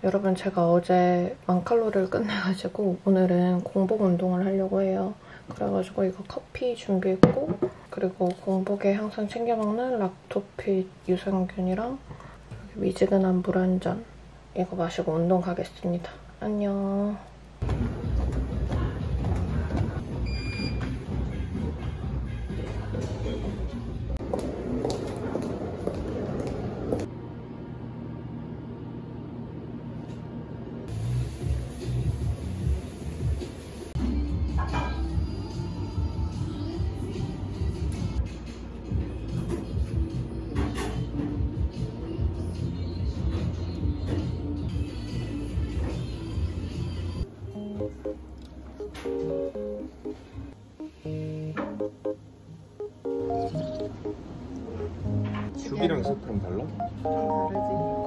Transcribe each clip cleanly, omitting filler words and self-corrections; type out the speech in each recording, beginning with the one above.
여러분, 제가 어제 10,000칼로리를 끝내가지고 오늘은 공복 운동을 하려고 해요. 그래가지고 이거 커피 준비했고, 그리고 공복에 항상 챙겨 먹는 락토핏 유산균이랑 미지근한 물 한 잔 이거 마시고 운동 가겠습니다. 안녕. 슈비랑 스프랑 달라? 다르지.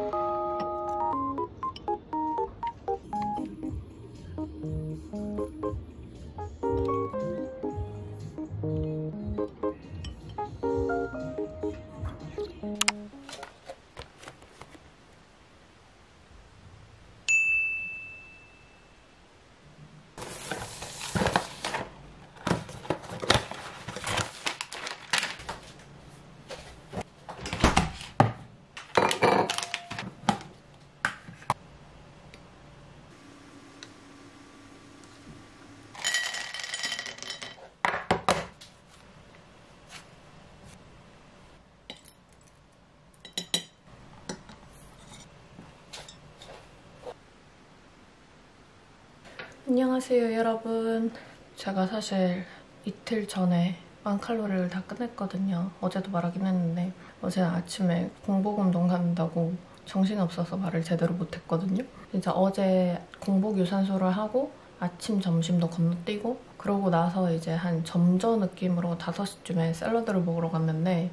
안녕하세요, 여러분. 제가 사실 이틀 전에 10,000칼로리를 다 끝냈거든요. 어제도 말하긴 했는데 어제 아침에 공복 운동 간다고 정신없어서 말을 제대로 못했거든요. 진짜 어제 공복 유산소를 하고 아침, 점심도 건너뛰고 그러고 나서 이제 한 점저 느낌으로 5시쯤에 샐러드를 먹으러 갔는데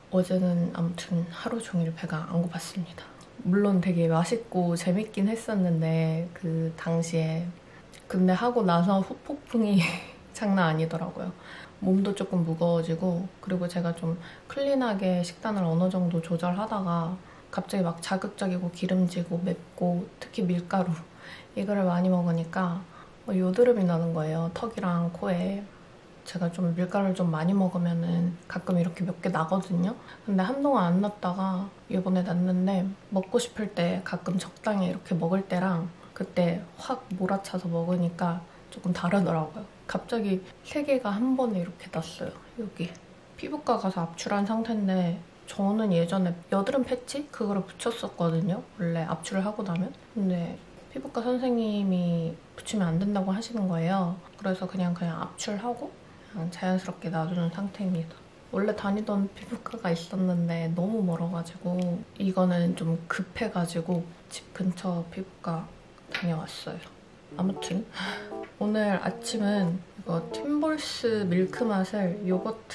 어제는 아무튼 하루 종일 배가 안 고팠습니다. 물론 되게 맛있고 재밌긴 했었는데 그 당시에 근데 하고 나서 후폭풍이 장난 아니더라고요. 몸도 조금 무거워지고, 그리고 제가 좀 클린하게 식단을 어느 정도 조절하다가 갑자기 막 자극적이고 기름지고 맵고 특히 밀가루 이거를 많이 먹으니까 요드름이 나는 거예요. 턱이랑 코에. 제가 좀 밀가루를 좀 많이 먹으면은 가끔 이렇게 몇 개 나거든요. 근데 한동안 안 났다가 이번에 났는데 먹고 싶을 때 가끔 적당히 이렇게 먹을 때랑 그때 확 몰아차서 먹으니까 조금 다르더라고요. 갑자기 3개가 한 번에 이렇게 났어요. 여기. 피부과 가서 압출한 상태인데 저는 예전에 여드름 패치? 그거를 붙였었거든요. 원래 압출을 하고 나면. 근데 피부과 선생님이 붙이면 안 된다고 하시는 거예요. 그래서 그냥 압출하고 그냥 자연스럽게 놔두는 상태입니다. 원래 다니던 피부과가 있었는데 너무 멀어가지고 이거는 좀 급해가지고 집 근처 피부과 다녀왔어요. 아무튼 오늘 아침은 이거 팀볼스 밀크맛을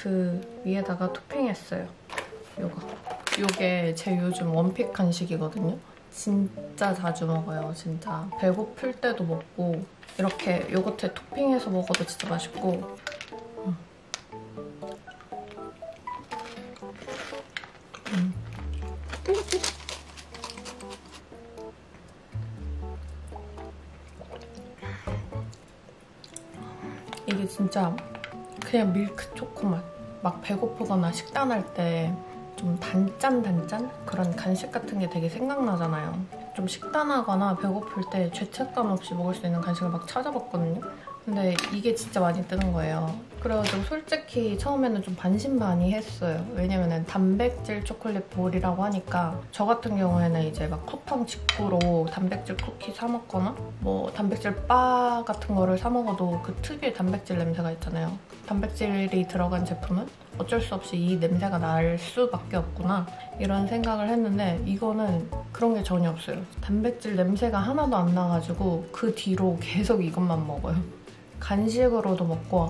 요거트 위에다가 토핑했어요. 요게 제 요즘 원픽 간식이거든요. 진짜 자주 먹어요. 진짜 배고플 때도 먹고 이렇게 요거트에 토핑해서 먹어도 진짜 맛있고 이게 진짜 그냥 밀크 초코맛. 막 배고프거나 식단할 때 좀 단짠 그런 간식 같은 게 되게 생각나잖아요. 좀 식단하거나 배고플 때 죄책감 없이 먹을 수 있는 간식을 막 찾아봤거든요. 근데 이게 진짜 많이 뜨는 거예요. 그래가지고 솔직히 처음에는 좀 반신반의했어요. 왜냐면은 단백질 초콜릿 볼이라고 하니까 저 같은 경우에는 이제 막 쿠팡 직구로 단백질 쿠키 사 먹거나 뭐 단백질 바 같은 거를 사 먹어도 그 특유의 단백질 냄새가 있잖아요. 단백질이 들어간 제품은 어쩔 수 없이 이 냄새가 날 수밖에 없구나 이런 생각을 했는데 이거는 그런 게 전혀 없어요. 단백질 냄새가 하나도 안 나가지고 그 뒤로 계속 이것만 먹어요. 간식으로도 먹고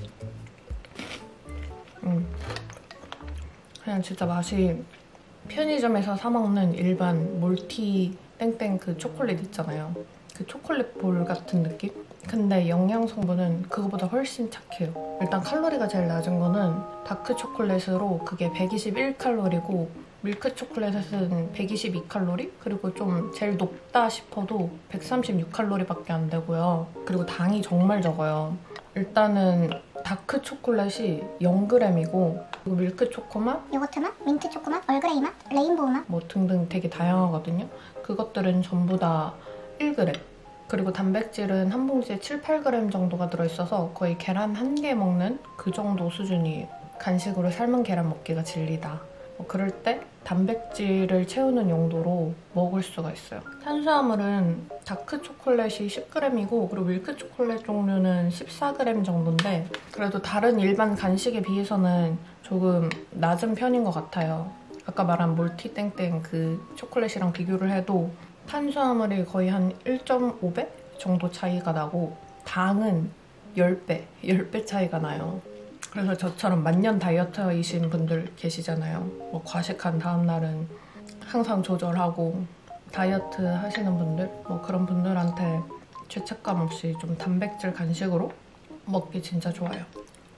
그냥 진짜 맛이 편의점에서 사 먹는 일반 몰티 땡땡 그 초콜릿 있잖아요. 그 초콜릿 볼 같은 느낌? 근데 영양 성분은 그거보다 훨씬 착해요. 일단 칼로리가 제일 낮은 거는 다크 초콜릿으로 그게 121칼로리고 밀크 초콜릿은 122칼로리? 그리고 좀 제일 높다 싶어도 136칼로리밖에 안 되고요. 그리고 당이 정말 적어요. 일단은 다크 초콜릿이 0g이고 그리고 밀크 초코맛, 요거트 맛, 민트 초코 맛, 얼그레이 맛, 레인보우 맛 뭐 등등 되게 다양하거든요. 그것들은 전부 다 1g. 그리고 단백질은 한 봉지에 7, 8g 정도가 들어있어서 거의 계란 한 개 먹는 그 정도 수준이에요. 간식으로 삶은 계란 먹기가 질리다. 그럴 때 단백질을 채우는 용도로 먹을 수가 있어요. 탄수화물은 다크 초콜릿이 10g이고 그리고 밀크 초콜릿 종류는 14g 정도인데 그래도 다른 일반 간식에 비해서는 조금 낮은 편인 것 같아요. 아까 말한 몰티땡땡 그 초콜릿이랑 비교를 해도 탄수화물이 거의 한 1.5배 정도 차이가 나고 당은 10배 차이가 나요. 그래서 저처럼 만년 다이어터이신 분들 계시잖아요. 뭐 과식한 다음날은 항상 조절하고 다이어트 하시는 분들 뭐 그런 분들한테 죄책감 없이 좀 단백질 간식으로 먹기 진짜 좋아요.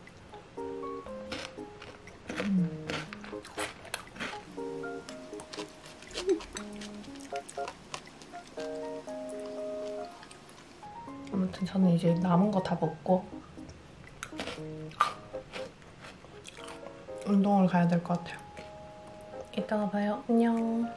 아무튼 저는 이제 남은 거 다 먹고 운동을 가야 될 것 같아요. 이따가 봐요. 안녕.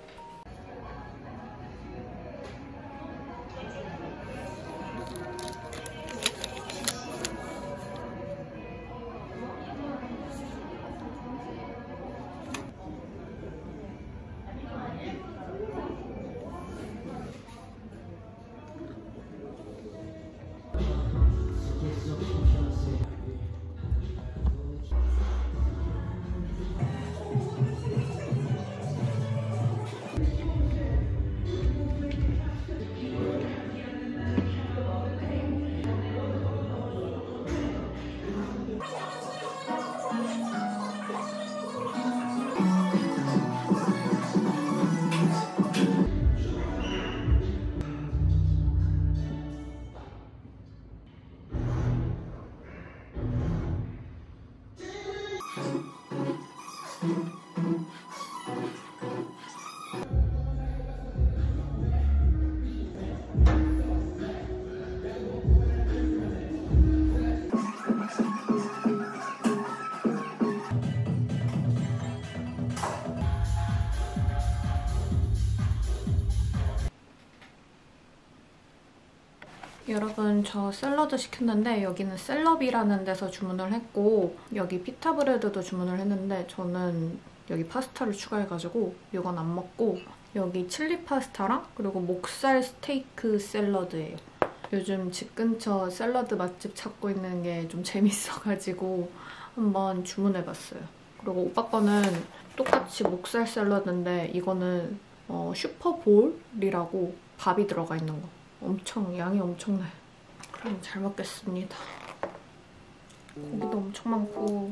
여러분 저 샐러드 시켰는데 여기는 셀럽이라는 데서 주문을 했고 여기 피타 브레드도 주문을 했는데 저는 여기 파스타를 추가해가지고 이건 안 먹고 여기 칠리 파스타랑 그리고 목살 스테이크 샐러드예요. 요즘 집 근처 샐러드 맛집 찾고 있는 게 좀 재밌어가지고 한번 주문해봤어요. 그리고 오빠 거는 똑같이 목살 샐러드인데 이거는 슈퍼볼이라고 밥이 들어가 있는 거. 양이 엄청나요. 그럼 잘 먹겠습니다. 고기도 엄청 많고.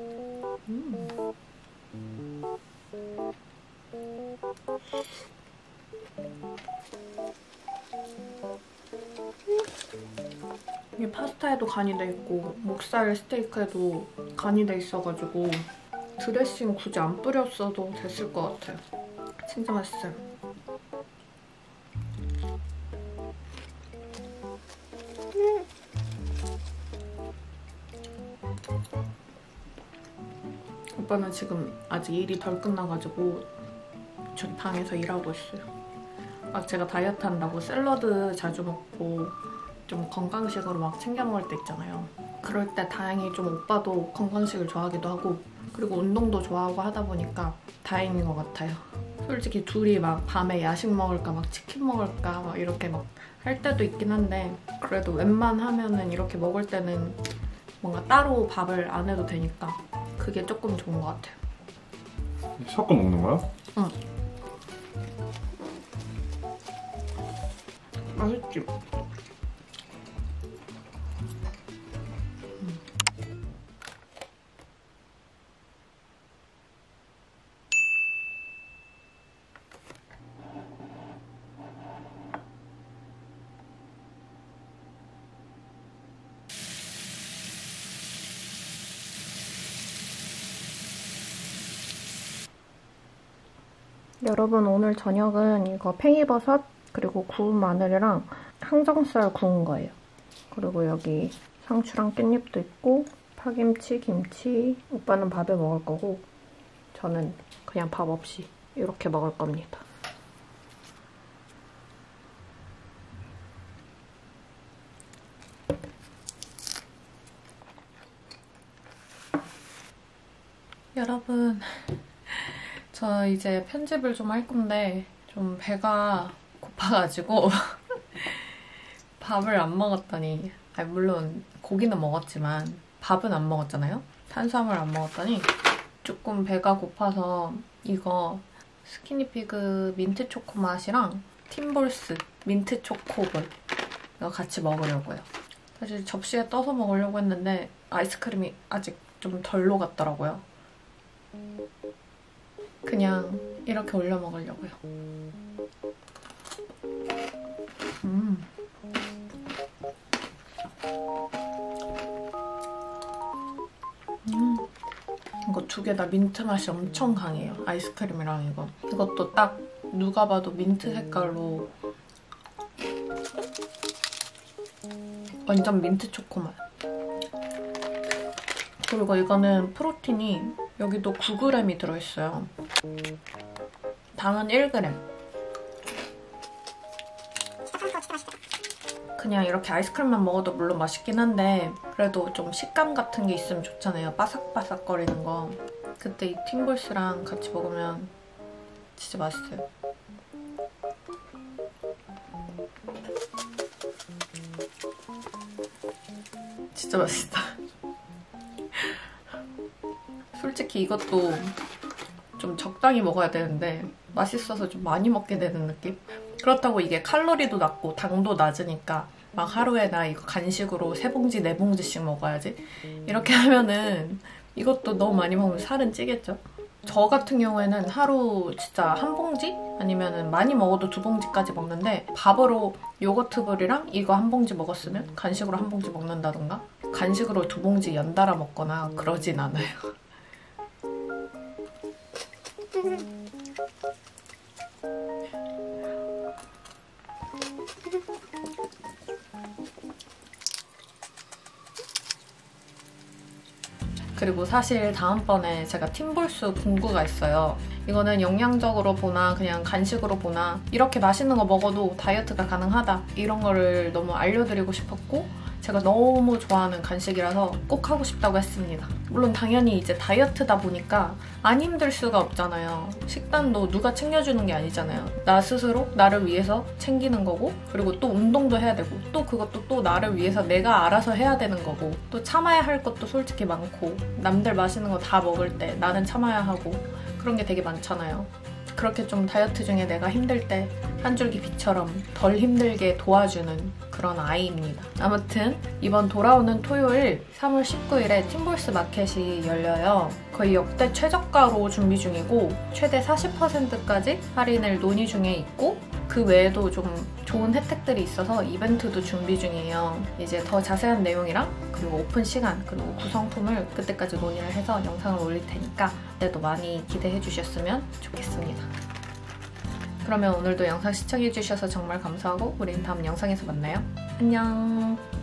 이게 파스타에도 간이 돼 있고 목살 스테이크에도 간이 돼 있어가지고 드레싱 굳이 안 뿌렸어도 됐을 것 같아요. 진짜 맛있어요. 오빠는 지금 아직 일이 덜 끝나가지고 저기 방에서 일하고 있어요. 제가 다이어트 한다고 샐러드 자주 먹고 좀 건강식으로 막 챙겨 먹을 때 있잖아요. 그럴 때 다행히 좀 오빠도 건강식을 좋아하기도 하고 그리고 운동도 좋아하고 하다 보니까 다행인 것 같아요. 솔직히 둘이 막 밤에 야식 먹을까 막 치킨 먹을까 막 이렇게 막 할 때도 있긴 한데 그래도 웬만하면은 이렇게 먹을 때는 뭔가 따로 밥을 안 해도 되니까 그게 조금 좋은 것 같아요. 섞어 먹는 거야? 응. 맛있지? 여러분 오늘 저녁은 이거 팽이버섯 그리고 구운 마늘이랑 항정살 구운 거예요. 그리고 여기 상추랑 깻잎도 있고 파김치, 김치. 오빠는 밥에 먹을 거고 저는 그냥 밥 없이 이렇게 먹을 겁니다. 여러분, 저 이제 편집을 좀 할 건데 좀 배가 고파가지고 밥을 안 먹었더니, 아니 물론 고기는 먹었지만 밥은 안 먹었잖아요? 탄수화물 안 먹었더니 조금 배가 고파서 이거 스키니피그 민트 초코 맛이랑 팀볼스 민트 초코볼 이거 같이 먹으려고요. 사실 접시에 떠서 먹으려고 했는데 아이스크림이 아직 좀 덜 녹았더라고요. 그냥 이렇게 올려 먹으려고요. 이거 두 개 다 민트 맛이 엄청 강해요. 아이스크림이랑 이거. 이것도 딱 누가 봐도 민트 색깔로 완전 민트 초코 맛. 그리고 이거는 프로틴이 여기도 9g이 들어있어요. 당은 1g. 그냥 이렇게 아이스크림만 먹어도 물론 맛있긴 한데 그래도 좀 식감 같은 게 있으면 좋잖아요. 바삭바삭거리는 거. 그때 이 팀볼스랑 같이 먹으면 진짜 맛있어요. 진짜 맛있다. 솔직히 이것도 좀 적당히 먹어야 되는데 맛있어서 좀 많이 먹게 되는 느낌? 그렇다고 이게 칼로리도 낮고 당도 낮으니까 막 하루에 나 이거 간식으로 3봉지, 4봉지씩 먹어야지 이렇게 하면은 이것도 너무 많이 먹으면 살은 찌겠죠? 저 같은 경우에는 하루 진짜 1봉지? 아니면은 많이 먹어도 2봉지까지 먹는데 밥으로 요거트볼이랑 이거 1봉지 먹었으면 간식으로 1봉지 먹는다던가 간식으로 2봉지 연달아 먹거나 그러진 않아요. 그리고 사실 다음번에 제가 팀볼스 공구가 있어요. 이거는 영양적으로 보나 그냥 간식으로 보나 이렇게 맛있는 거 먹어도 다이어트가 가능하다 이런 거를 너무 알려드리고 싶었고 제가 너무 좋아하는 간식이라서 꼭 하고 싶다고 했습니다. 물론 당연히 이제 다이어트다 보니까 안 힘들 수가 없잖아요. 식단도 누가 챙겨주는 게 아니잖아요. 나 스스로 나를 위해서 챙기는 거고 그리고 또 운동도 해야 되고 또 그것도 또 나를 위해서 내가 알아서 해야 되는 거고 또 참아야 할 것도 솔직히 많고 남들 맛있는 거 다 먹을 때 나는 참아야 하고 그런 게 되게 많잖아요. 그렇게 좀 다이어트 중에 내가 힘들 때 한 줄기 빛처럼 덜 힘들게 도와주는 그런 아이입니다. 아무튼 이번 돌아오는 토요일 3월 19일에 팀볼스 마켓이 열려요. 거의 역대 최저가로 준비 중이고 최대 40%까지 할인을 논의 중에 있고 그 외에도 좀 좋은 혜택들이 있어서 이벤트도 준비 중이에요. 이제 더 자세한 내용이랑 그리고 오픈 시간 그리고 구성품을 그때까지 논의를 해서 영상을 올릴 테니까 그때도 많이 기대해 주셨으면 좋겠습니다. 그러면 오늘도 영상 시청해주셔서 정말 감사하고 우린 다음 영상에서 만나요. 안녕.